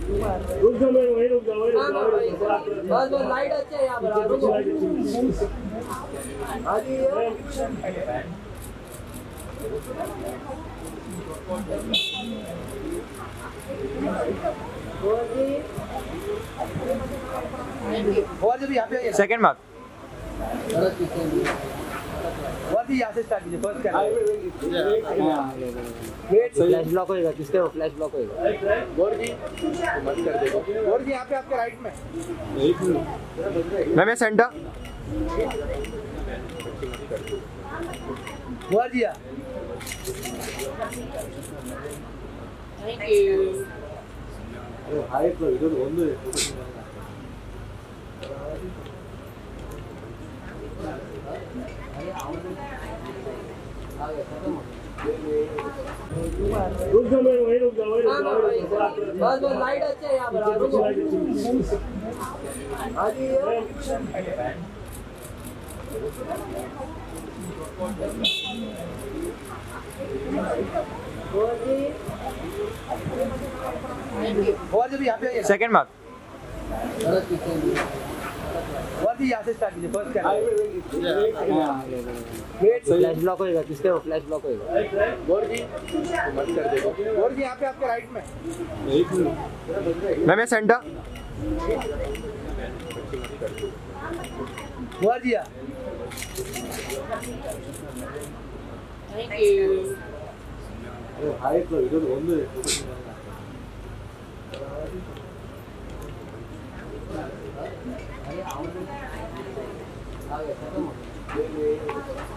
रुक जाओ, मैं वहीं रुक जाओ, बस बस लाइट अच्छे है यहाँ पर, रुको। और जब यहाँ पे सेकंड मार्क और भी यहाँ से स्टार्ट कीजिए फर्स्ट कैमरा। फ्लैश ब्लॉक होएगा, किसके वो फ्लैश ब्लॉक होएगा। गौर जी यहाँ पे आपके राइट में मैं centre Gaur ji thank you. रुक जाओ, मैं वहीं रुक जाओ, बस बस लाइट अच्छे है यहाँ पर, रुको। और जब यहाँ पे सेकंड मार्क और भी यहाँ से स्टार्ट कीजिए फर्स्ट कैमरा। फ्लैश ब्लॉक होएगा, किसके वो फ्लैश ब्लॉक होएगा। गौर जी यहाँ पे आपके राइट में मैं centre Gaur ji thank you.